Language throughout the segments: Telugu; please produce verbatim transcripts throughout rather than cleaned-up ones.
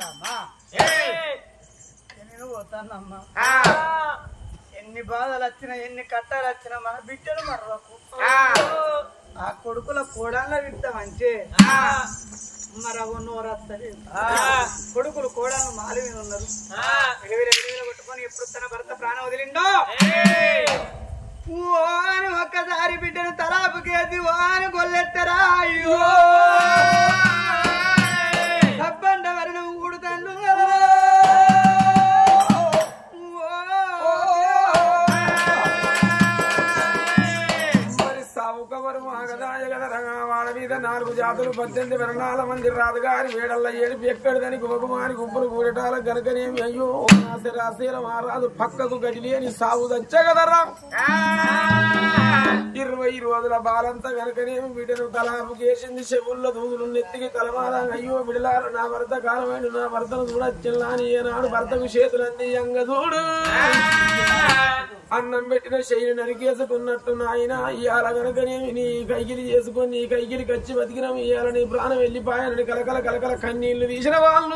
నేను పోతానమ్మా. ఎన్ని బాధలు వచ్చినా ఎన్ని కట్టాలు వచ్చినా మన బిడ్డలు మర్రకు ఆ కొడుకుల కోడాల విడతామంటే మరవ నోరత్తది. కొడుకులు కోడాలను మాలి మీద ఉన్నారు. కొట్టుకొని ఎప్పుడు తన భర్త ప్రాణం వదిలిండో ఓ అని ఒక్కసారి బిడ్డను తలాపుకేసి ఓ అని గొల్లెత్తరా. అయ్యో సబ్బండ వరణం ఊడుతాను వాళ్ళ మీద నాలుగు జాతులు పద్దెనిమిది విరణాల మంది రాదుగారి వేడల్ల ఏడిపి ఎక్కడిదని గుమకుమారి గుంపులు కూడటాల గనకనేమి అయ్యో రాశీల మారాదు పక్కకు గడిలేని సాగు దచ్చగదరా. ఇరవై రోజుల బాలంతా గనకనేమి బిడ్డను తలాపు చేసింది. చెవుల్లో దూదులు నెత్తికి తలమాదా. అయ్యో బిడలారు నా భర్త కాలమైన నా భర్తను చూడచ్చిల్లా అని ఏనాడు భర్తకు చేతులంది అంగ చూడు. అన్నం పెట్టిన శైలి నరికేసుకున్నట్టు నాయన ఇవాళ గనకనేమి నీ కైకిలి చేసుకొని నీ కైకిలి కచ్చి బతికినాం. ఇవాళ నీ ప్రాణం వెళ్ళిపోయానని కలకల కలకల కన్నీళ్లు తీసిన వాళ్ళు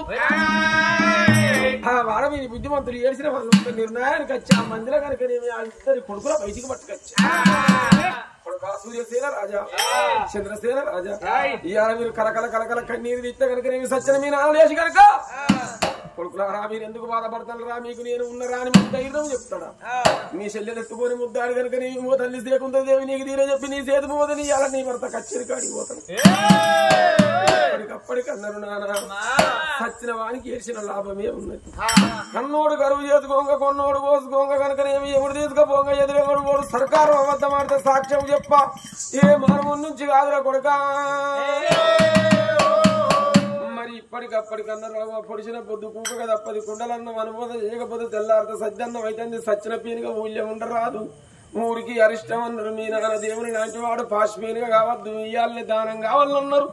ఆ వాడ మీ బుద్ధిమంతులు ఏడ్చిన వాళ్ళు నిర్ణయానికి వచ్చి ఆ మందిలో కనుకనేమి ఆ ఇద్దరి కొడుకుల బయటికి పట్టుకొచ్చా. సూర్యసేన రాజా చంద్రసేన రాజా ఇవాళ మీరు కలకల కలకల కన్నీరు తీస్తే కనుకనేమి సచ్చిన మీ నాన్న లేచి కనుక కొడుకులారా మీరు ఎందుకు బాధపడతారు రా, మీకు నేను ఉన్నరా అని మీకు ధైర్యం చెప్తాడా. నీ చెల్లెలు ఎత్తుకొని ముద్దాడు కనుక నీ ఓ తల్లి సేకుందో దేవి నీకు తీరే చెప్పి నీ చేతి పోదని ఇవాళ నీ భర్త కచ్చేరి కాడికి పోతాను. అప్పటికప్పటికన్నారు నాన్న సచ్చిన వానికి ఏడ్చిన లాభమే ఉన్నది. కన్నోడు గరువు చేసుకోంగ కొన్నోడు కోసుకోంగ కనుకనేమి ఎవడు తీసుకపోంగ ఎదురెవడు పోడు సర్కారు అబద్ధం ఆడితే సాక్ష్యం చెప్ప ఏ మానవు నుంచి కాదురా కొడుక. మరి ఇప్పటికప్పటికన్నా పొడిచిన పొద్దు కూకగా తప్పది కుండలన్నం అనుభూత చేయకపోతే తెల్లారితే సజ్జన్నం అయితే సచ్చిన పీనుగా ఊళ్ళం ఉండరాదు. ఊరికి అరిష్టం అన్నారు. మీ నాన్న దేవుని లాంటి వాడు పాష్మీనుగా కావద్దు ఇయ్యాలని దానం కావాలన్నారు.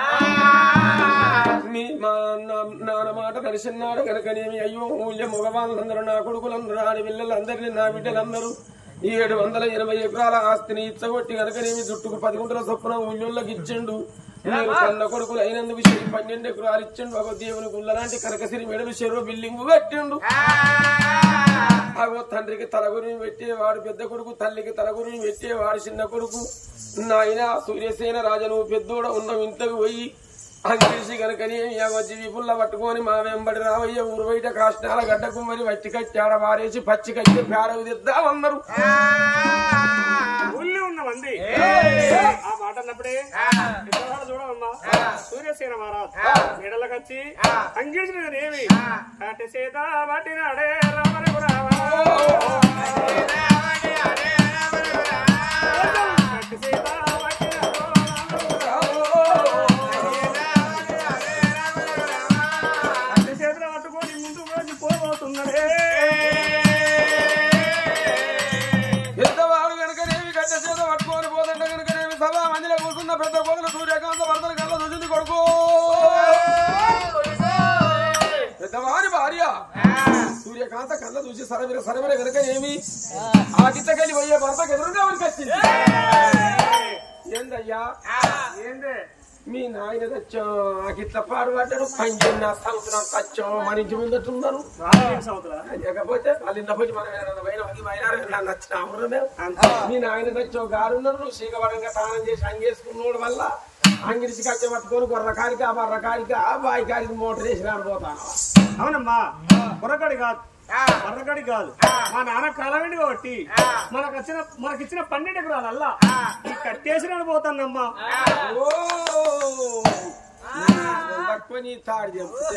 మీ మా నాన్న మాట నడిచిన్నాడు కనుకనేమి అయ్యో ఊళ్ళో మగవాళ్ళందరూ నా కొడుకులందరూ ఆడి పిల్లలందరినీ నా బిడ్డలందరూ ఏడు వందల ఎనభై ఎకరాల ఆస్తిని ఇచ్చగొట్టి కనుకనేమి జుట్టుకు పది గుంటల చొప్పున ఊళ్ళోకి ఇచ్చిండు. మీరు కన్న కొడుకులు అయినందుకు పన్నెండు ఎకరాలు ఇచ్చిండు. ఒక దేవుని గుళ్ళ లాంటి కనకసిరి మెడలు చెరువు బిల్డింగ్ కట్టిండు. అగో తండ్రికి తలగురిని పెట్టేవాడు పెద్ద కొడుకు, తల్లికి తలగురిని పెట్టేవాడు చిన్న కొడుకు. నాయన సూర్యసేన రాజా నువ్వు పెద్దోడ ఉన్న ఇంట్లోకి పోయి అంగేసి కనుకని వచ్చి విపుల్ల పట్టుకొని మా వెంబడి రావయ్య ఊరు బయట కాష్టాల గడ్డకు మరి వట్టి కట్టాడ వారేసి పచ్చి కట్టి పేడకు తెద్దామన్నారు. ఊళ్ళో ఉన్న మంది ఆ మాట అన్నప్పుడే చూడమ్మా సూర్యసేన మహారాజ్ నీడలకు వచ్చి అంగేసినదేమి కాటి సీత పట్టినాడే రామరకు రామ కాటి సీత పెద్దవాడు కనుకనేమి గడ్డ చేత పట్టుకొని పోతుంటే కనుకనేమి సభా మందిలో కూర్చున్న పెద్ద కోదలు సూర్యకాంత భర్తలు కళ్ళ చూసింది కొడుకు. పెద్దవాడి భార్య సూర్యకాంత కళ్ళ చూసి సరవిర సరవిర కనుకనేమి ఆ గిట్టకెళ్ళి పోయే భర్తకు ఎదురుగా ఉడికొచ్చింది. ఏందయ్యా ఏందే మీ నాయన తెచ్చో గిట్ల పాడుపడ్డాడు పంచిన సంవత్సరం తెచ్చో మన ఇంటి ముందట్టున్నారు. లేకపోతే వాళ్ళు పోయి మనం నచ్చిన మీ నాయన తెచ్చో గారున్నారు. నువ్వు శీకపడంగా స్నానం చేసి అంగేసుకున్నాడు వల్ల అంగిరిసి కచ్చ పట్టుకొని గొర్ర కాడికి ఆ బర్ర కాడికి ఆ బాయి కాడికి మోటార్ వేసి రాడిపోతాను. అవునమ్మా కొరకడి కాదు మర్రగడి కాదు మా నాన్న కాలమేంటి కాబట్టి మనకు వచ్చిన మనకిచ్చిన పన్నెండు ఎకరాలల్లా ఈ కట్టేసి పోతానమ్మా. తక్కువ నీ తాడు చెప్తే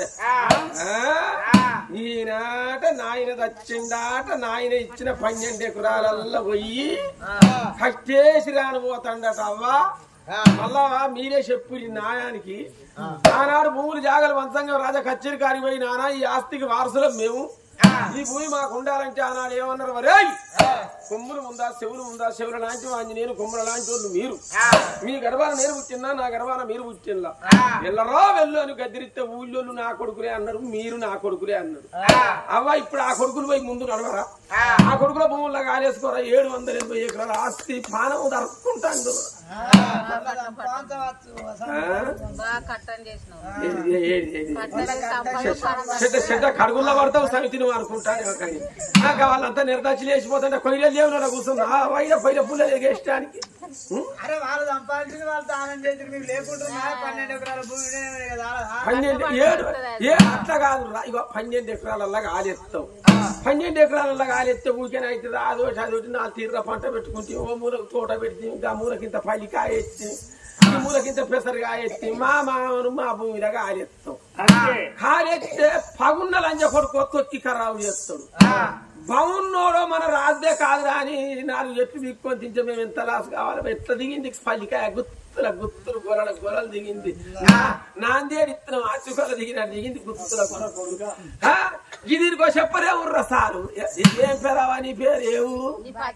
ఈనాట నాయన తెచ్చిండాట నాయన ఇచ్చిన పన్నెండు ఎకరాలల్లా పోయి కట్టేసి రానిపోతాడట. అవ్వా మళ్ళా మీరే చెప్పు న్యాయానికి ఆనాడు భూములు జాగలు వంశంగా రాజా కచ్చేరి కారికి పోయి నానా ఈ ఆస్తికి వారసులం మేము, ఈ భూమి మాకు ఉండాలంటే ఆనాడు ఏమన్నారు వరే కొమ్ములు ఉందా చెవులు ఉందా చెవుల లాంటి వాడిని నేను కొమ్ముల లాంటి వాళ్ళు మీరు, మీ గర్భాన నేను పుట్టినా నా గర్భాన మీరు పుట్టినలా వెళ్ళరా వెళ్ళు అని గదిరిస్తే ఊళ్ళోళ్ళు నా కొడుకులే అన్నారు, మీరు నా కొడుకులే అన్నారు. అవ్వ ఇప్పుడు ఆ కొడుకులు పోయి ముందు నడవరా, ఆ కొడుకుల భూముల్లో కాలేసుకోరా ఏడు వందల ఎనభై ఎకరాల ఆస్తి పానం దరుకుంటాను కడుగుల్లో పడతావు సమితి నువ్వు అనుకుంటాను కానీ వాళ్ళంతా నిర్దాచి లేచిపోతుంటే కొయ్యలు దేవుని కూర్చున్నా వైర పొయ్యిల పుల్ల ఎగేయడానికి అరే వాళ్ళు సంపాదించింది వాళ్ళు దానం చేసి మీకు లేకుండా పన్నెండు ఎకరాల భూమి పన్నెండు ఏడు ఏ అట్లా కాదు ఇక పన్నెండు ఎకరాలలాగా ఆలెత్తావు పన్నెండు ఎకరాలలాగా ఆలెత్తే ఊరికేనే అయితే రాదు చదివి నాలుగు తీర్ర పంట పెట్టుకుంటే ఓ మూలకు తోట పెడితే ఇంకా మూలకింత పల్లి కాయెత్తి ఈ మూలకింత పెసరు కాయెత్తి మా మామను మా భూమిలాగా ఆలెత్తాం కాలెత్తే పగున్న లంజ కొడుకు తొక్కి ఖరాబు చేస్తాడు బాగున్నోడో మన రాజుదే కాదురా అని నాలుగు చెట్లు బిక్కొని తింటే మేము ఎంత లాస్ కావాలి ఎట్లా దిగింది పల్లికాయ గుత్తుల గుత్తులు గొర్రెల గొర్రెలు దిగింది నాందేడు ఇత్తనం ఆచుకొల దిగిన దిగింది గుత్తుల గొర్రె కొడుగా గిదికో చెప్పరే ఉర్ర సారు ఏం పేరావా నీ పేరు ఏ ఊరు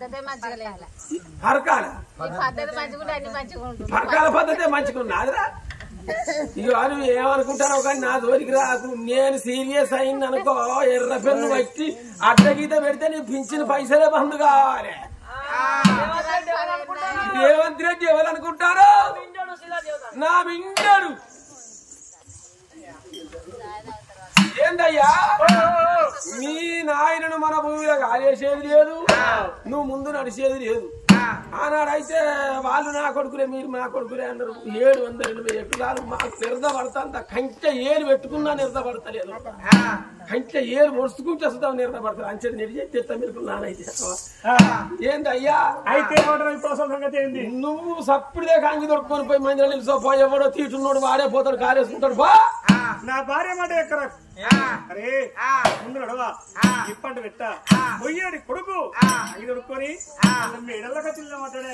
పరకాల పరకాల పద్ధతే మంచిగా ఉన్నదిరా ఇక నువ్వు ఏమనుకుంటావు కానీ నా జోలికి రాదు నేను సీరియస్ అయింది అనుకో ఎర్ర పెన్ను పట్టి అడ్డగీత పెడితే నీ పింఛన్ పైసలే బంద్ కావాలి రేవంత్ రెడ్డి ఎవరనుకుంటారు నా వింటాడు ఏందయ్యా మీ నాయనను మన భూమిలో కాలేసేది లేదు నువ్వు ముందు నడిచేది లేదు ఆనాడైతే వాళ్ళు నా కొడుకులే మీరు నా కొడుకులే అన్నారు ఏడు వందల ఎనభై ఎకరాలు మాకు నిర్దపడతా కంచె ఏలు పెట్టుకున్నా నిర్దపడతలేదు కంచె ఏలు మొడుచుకుంటే వస్తాం నిర్దపడతారు అంచెడు నెడి చెత్త మీరు నానైతే ఏందయ్యా అయితే నువ్వు సప్పుడే కాంగి దొరుకుని పోయి మందిలో నిలిచోపో ఎవడో తీటున్నాడు వాడే పోతాడు కాలేసుకుంటాడు బా నా భార్య మాట ఎక్కడ అరే ముందు నడవా ఇప్పటి పెట్ట పొయ్యేడి కొడుకు ఇది కొడుకొని మేడల్లోకి తిన్న మాట్లాడే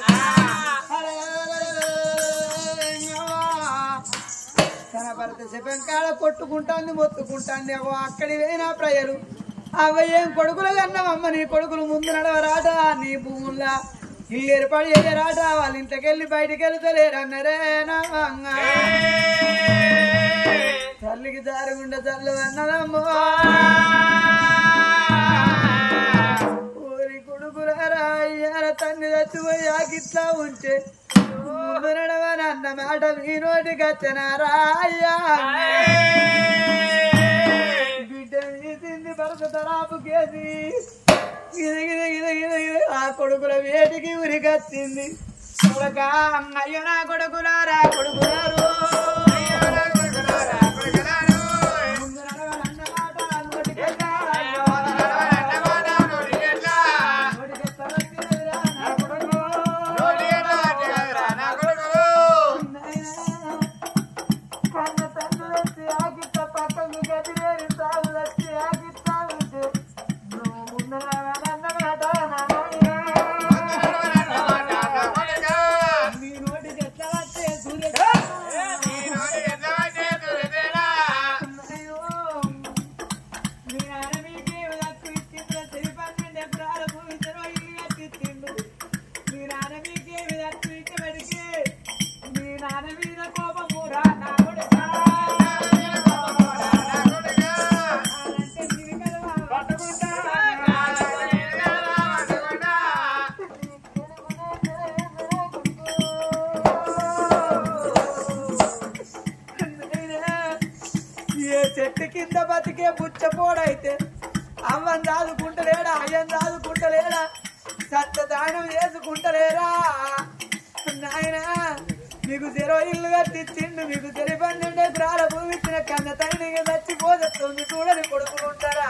తన భర్త శపంకాడ కొట్టుకుంటాంది మొత్తుకుంటాంది అవ్వ అక్కడి వేనా ప్రజలు అవ్వ ఏం కొడుకులు కన్నామమ్మ నీ కొడుకులు ముందు నడవరాట నీ భూముల్లా ఇల్లు ఏర్పాటు చేయరాట వాళ్ళ ఇంట్లోకెళ్ళి బయటికి వెళ్తలేరన్నరే నా తల్లికి దారుగుండా చల్లు అన్నదమ్మో ఊరి కొడుకులారా అయ్యార తండ్రి చచ్చిపోయి ఆకిట్లా ఉంటే ముందు నడవని అన్న మాట మీ నోటికి వచ్చనారా అయ్యా బిడ్డ తీసింది భరత తరాపు కేసి గిద గిద గిద గిద గిద ఆ కొడుకుల వేటికి ఉరికొచ్చింది కొడుక అయ్యో నా కొడుకులారా కొడుకులారు చెట్టు కింద బతికే బుచ్చపోడైతే అమ్మని దాదుకుంటలేడా అయ్యని దాదుకుంటలేడా సత్త దానం చేసుకుంటలేరా నాయన మీకు చెరో ఇల్లు కట్టించిండు మీకు చెరి పన్నెండు ఎకరాల భూమి ఇచ్చిన కన్న తల్లిగా చచ్చిపోతుంది చూడని కొడుకుంటారా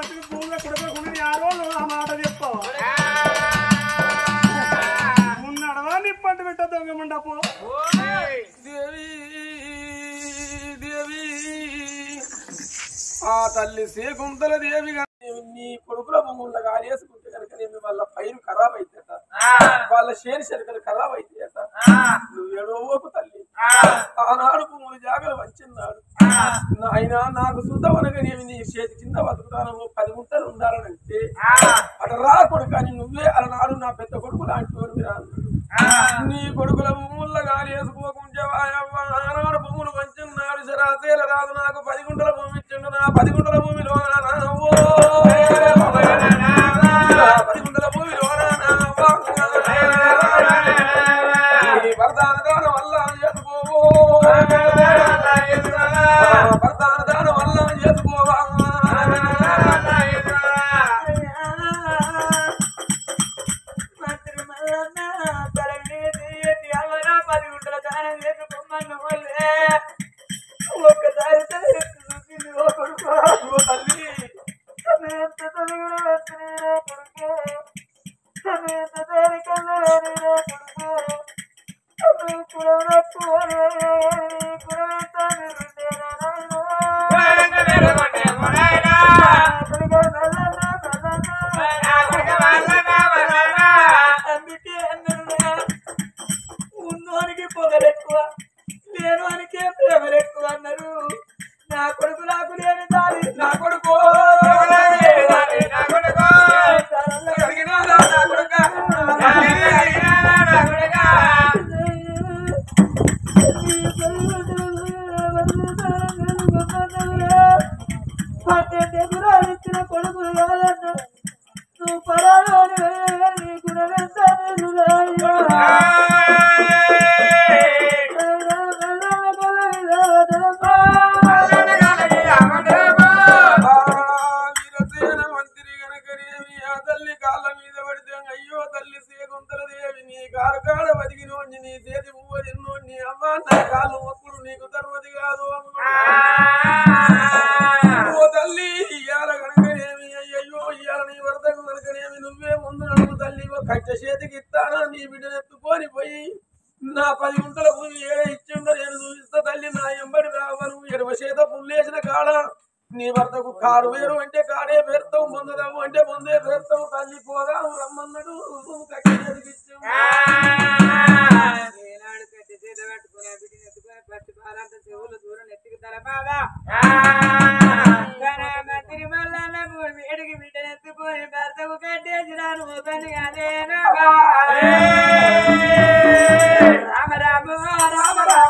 బతుకు భూమిలో కొడుకుంటుంది ఆ రోజు ఆ మాట చెప్పావు మున్నడవా నిప్పంట పెట్ట దొంగ మండపో దేవి దేవి ఆ తల్లి శకుంతల దేవి నీ కొడుకుల భూముల్లో గాలేసుకుంటే కనుక నేను వాళ్ళ పైరు ఖరాబ్ అయితేట వాళ్ళ షేర్ శరికలు ఖరాబ్ అయితేట నువ్వు ఏడోకు తల్లి ఆనాడు భూములు జాగలు వచ్చిన్నాడు ఆయన నాకు సుద్దవనగానేమి నీ చేతి కింద బతుకుతాను పది గుంటలు ఉండాలనంటే అటు రా కొడుకని నువ్వే అలనాడు నా పెద్ద కొడుకు లాంటి వాడు నీ కొడుకుల భూముల్లో గాలి వేసుకోకుంటే ఆనాడు భూములు మంచున్నాడు శరాశీల రాదు నాకు పది గుంటల భూమి ఇచ్చిండు నా పది గుంటల భూమిలో పది గుంటల భూమిలో వరదాన దానం వల్ల చేసుకోవో వరదాన దానం వల్ల చేసుకోవా పది గుంటల దానం చేసుకోమన్న వాళ్ళే ఒక్కసారి తల్లి ఉన్నోనికి పొగరెక్కువ లేనువానికే ప్రేమరెక్కువ అన్నారు నా కొడుకు నాకు లేని దారి నా కొడుకు ఇచ్చిన కొడుకులు కావాలన్నా నువ్వు పరాలు నీకు అయ్యో తల్లి శకుంతల దేవి నీ కాలు కాడ బతికినోండి నీ చేతి పువ్వు తిన్నోండి అమ్మ నా కాలు ఒప్పుడు నీకు తర్వది కాదు ఓ తల్లి ఇయ్యాల కనుకనేమి అయ్యయ్యో ఇయ్యాల నీ వరదకు కనుకనేమి నువ్వే ముందు నడుము తల్లి కట్ట చేతికి ఇస్తానా నీ బిడ్డను ఎత్తుకొని పోయి నా పది గుంటల భూమి ఏడే ఇచ్చిండో నేను చూపిస్తా తల్లి నా ఎంబడి రావను ఎడవ చేత పుల్లేసిన కాడ నీ భర్తకు కారు వేరు అంటే కాడే పేరుతావు పొందదాము అంటే పొందే పేరుతావు తల్లి పోదాము రమ్మన్నాడు కట్టి చేతికిచ్చాము కట్టి చేత పెట్టుకుని బిడ్డని ఎత్తుకొని పచ్చి పాలంత చెవులు దూరం ఎత్తికి తలపాదా వేడికి బిడ్డని ఎత్తుకొని భర్తకు కట్టేసినాను పని అదేనా రామ రామ రామ రామ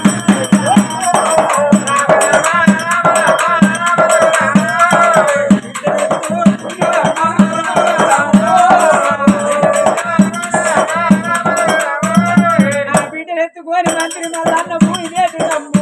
ఎత్తుకొని మంత్రి మళ్ళన్న భూమి వేటుడమ్మో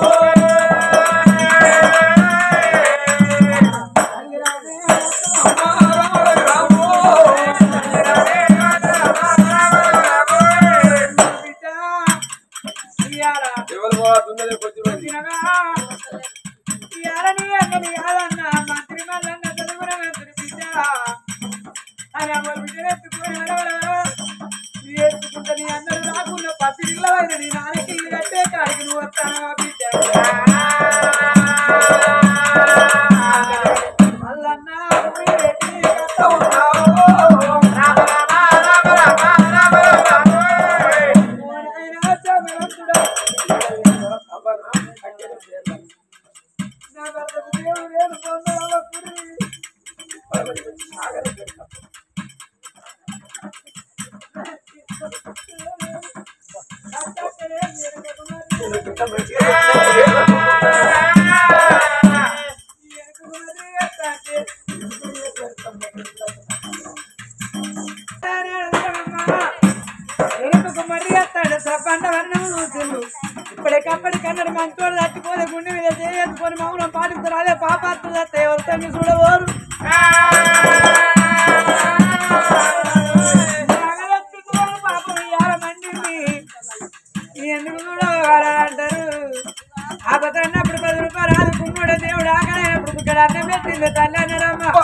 ఇయాలని అన్నది కాదన్న మంత్రి మళ్ళన్న చదువున మంత్రి బిడ్డ అని అమ్మ బిడ్డను ఎత్తుకొని ఎత్తుకుంటని అందరూ రాకుండా పసిపిల్లవైన నీ నాన్నకి ఇల్లు కట్టే కాడికి నువ్వు వస్తానవా బిడ్డ మల్లన్న నా భర్తకు దేవుడు నేను పొందాల ఇప్పటికప్పటికన్నాడు మంచోడు తట్టుకోలే గుండె మీద చేసుకొని మౌనం పాటిస్తారు అదే పాపాత్తులు తత్తాయి ఎవరు తల్లి చూడవారు పాపం ఇవాళ మండింది ఎందుకు చూడవాలంటారు ఆ పత్రన్నప్పుడు పది రూపాయలు రాదు కుమ్మడు దేవుడు ఆకలైనప్పుడు ఇక్కడ అన్నం పెట్టింది తల్లి అన్నారమ్మ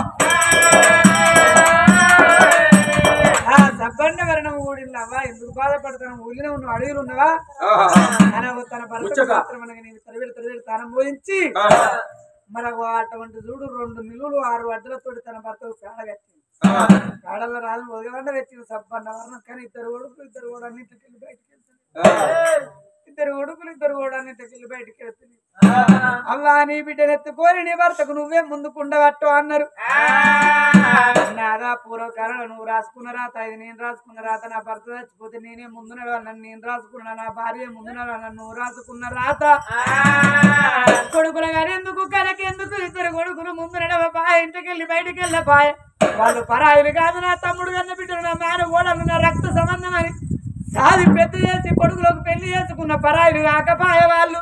ఊళ్ళో ఉన్న అడవిలు ఉన్నవా అని తన భర్త మాత్రం నేను తరవేడు తరవేడు తానం పోయించి మనకు అటువంటి చూడు రెండు నిలువులు ఆరు అడ్డలతో తన భర్తకు పేడ కట్టింది. పేడల్లో రాదు మొదగండ పెట్టింది సబ్బన్న వర్ణం. కానీ ఇద్దరు కొడుకులు ఇద్దరు కూడా అన్నింటికి వెళ్ళి బయటకు వెళ్తారు. ఇద్దరు కొడుకులు ఇద్దరు కూడా అన్నింటికి వెళ్ళి బయటకు వెళ్తుంది. అవ్వా నీ బిడ్డనెత్తుకొని నీ భర్తకు నువ్వే ముందుకుండవట్టు అన్నారు. నాదా పూర్వకాలం నువ్వు రాసుకున్న రాత ఇది నేను రాసుకున్న రాత. నా భర్త చచ్చిపోతే నేనే ముందు నడవాలని నేను రాసుకున్నా. నా భార్య ముందు నడవాలని నువ్వు రాసుకున్న రాత. కొడుకులు కానీ ఎందుకు కనకెందుకు ఇద్దరు కొడుకులు ముందు నడవపాయ ఇంటికి వెళ్ళి బయటికి వెళ్ళపాయ. వాళ్ళు పరాయిలు కాదు నా తమ్ముడు కన్న బిడ్డలు నా మేన ఓడలు నా రక్త సంబంధం అని సాది పెద్ద చేసి కొడుకులకు పెళ్లి చేసుకున్న పరాయిలు కాకపాయ వాళ్ళు.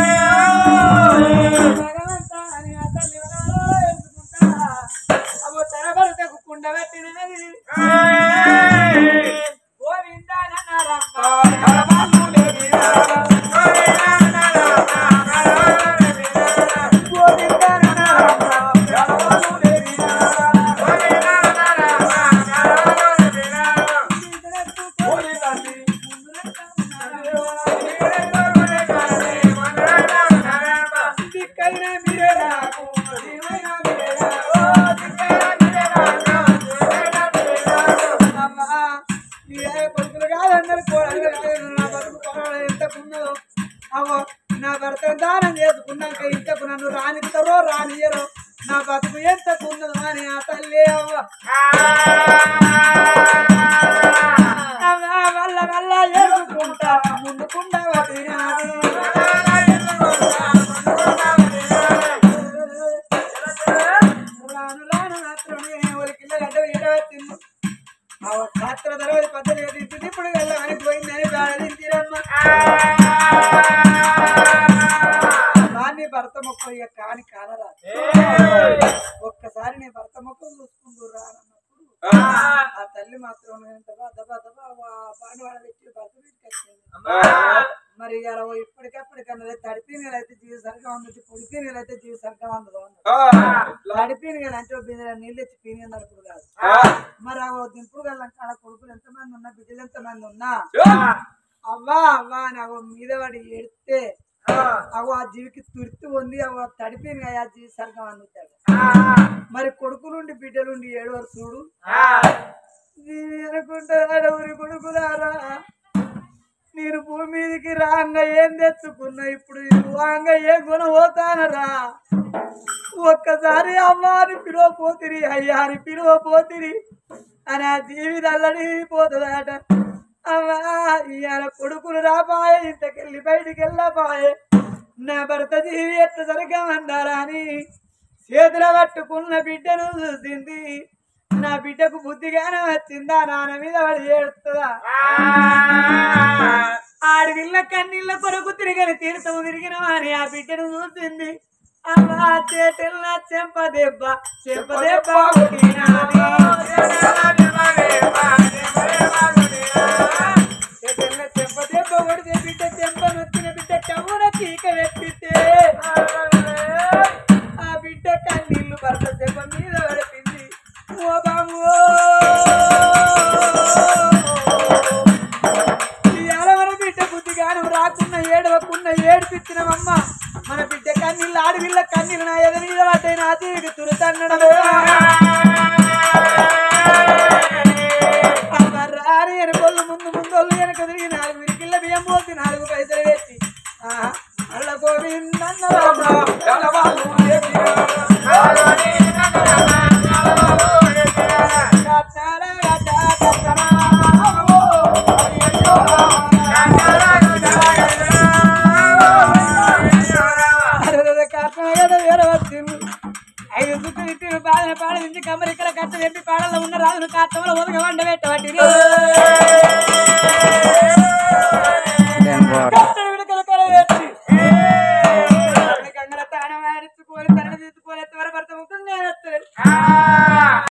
అబ్బో తన భర్తకు కుండ పెట్టినది నా భర్త దానం చేసుకున్నాక ఇంతకు నన్ను రానిస్తారో రానియరో నా బతుకు ఎంతకున్నదో అని ఆ తల్లి అవ్వ వల్ల వల్ల ఎదుర్కొంటా ముందుకుండా రాను రాను మాత్రమే ఒలికిల్ల గడ్డ ఎడవచ్చింది. రాత్రి తర్వాత పద్ధతి తింటుంది. ఇప్పుడు వెళ్ళమని పోయిందని బాధించిరమ్మ. నీ భర్త మొక్క ఇక కాని కానరా ఒక్కసారి నీ భర్త మొక్క చూసుకుంటూ రానన్నప్పుడు ఆ తల్లి మాత్రం దబా దబా దబా పానివాడ పెట్టి భర్త వీటికి వచ్చింది. మరి ఇలా ఇప్పటికప్పటికన్నా తడిపి నీళ్ళైతే జీవి సరిగ్గా ఉండదు, పొడిపి నీళ్ళైతే జీవి సరిగ్గా ఉండదు. తడిపి నీళ్ళు అంటే నీళ్ళు తెచ్చి పీని అన్నప్పుడు కాదు. మరి ఆ దింపుడు గల్లా కాడ కొడుకులు ఎంతమంది ఉన్నా బిడ్డలు ఎంతమంది ఉన్నా అవ్వా అవ్వా అని అవ మీద వాడి ఎడితే అవ ఆ జీవికి తుర్తి ఉంది. అవ తడిపిన ఆ జీవి సరిగ్గా అందుతాడు. మరి కొడుకు నుండి బిడ్డలుండి ఏడవరు చూడు అనుకుంటారా ఊరి కొడుకులారా. నేను భూమి మీదకి రాంగా ఏం తెచ్చుకున్నా, ఇప్పుడు రాంగా ఏ గుణ పోతానరా. ఒక్కసారి అమ్మాని పిలువపోతిరి అయ్యా అని పిలువపోతిరి అని ఆ జీవి అల్లడిపోతుందట. అమ్మా ఇవాళ కొడుకులు రాపాయే ఇంతకెళ్ళి బయటికి వెళ్ళపాయే. నా భర్త జీవి ఎట్ట సరిగ్గా అన్నారా అని చేతుల పట్టుకున్న బిడ్డను చూసింది. నా బిడ్డకు బుద్ధిగానే వచ్చిందా, నాన్న మీద వాడు ఏడుస్తుందా. ఆడవిల్ల కన్నీళ్ళ కొరకు తిరిగని తీర్థము తిరిగిన అని ఆ బిడ్డను చూసింది. అమ్మా చేతుల చెంప దెబ్బ చెంప దెబ్బ చెంప దెబ్బ కొడితే బిడ్డ చెంప నొచ్చిన బిడ్డ చెవున చీక పెట్టితే ఆ బిడ్డ కన్నీళ్లు భర్త చెంప మీద పడిపింది. ఓ బాబు మన బిడ్డ బుద్ధిగాను రాకున్న ఏడవకున్న ఏడిపించినవమ్మ. మన బిడ్డ కన్నీళ్ళు ఆడవిల్ల కన్నీళ్ళు నా ఎద మీద పడ్డాయి. నా తీరికి తురుతన్నడం రాని వెనకొల్లు ముందు ముందోళ్ళు వెనక తిరిగి నాలుగు విరికిళ్ళ బియ్యం పోసి నాలుగు పైసలు పెట్టి అల్ల గోవిందన్న ఐదు సుత్తులు ఇట్టి పాదన పాడ నుంచి కమ్మరికల కట్ట చెప్పి పాడల్లో ఉన్న రాజును కాటంలో ఒదగ వండ పెట్టబట్టి విడకల కల పెట్టి గంగల తానం ఆడించుకొని తరణ తీసుకొని త్వర భర్త ముఖం నేను